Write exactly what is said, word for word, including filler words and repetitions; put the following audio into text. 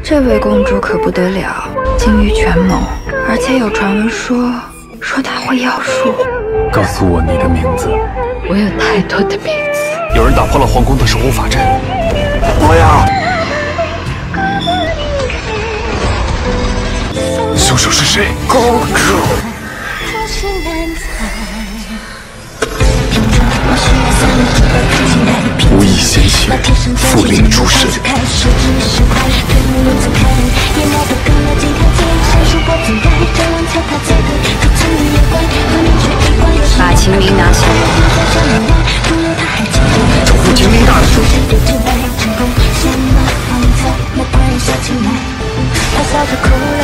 这位公主可不得了，精于权谋，而且有传闻说说她会妖术。 告诉我你的名字。 我有太多的名字。 有人打破了皇宫的守护法阵。我呀！凶手是谁？公主。无意先前，复灵诸神。 把秦明拿下。 守护秦明大人。 他笑着哭。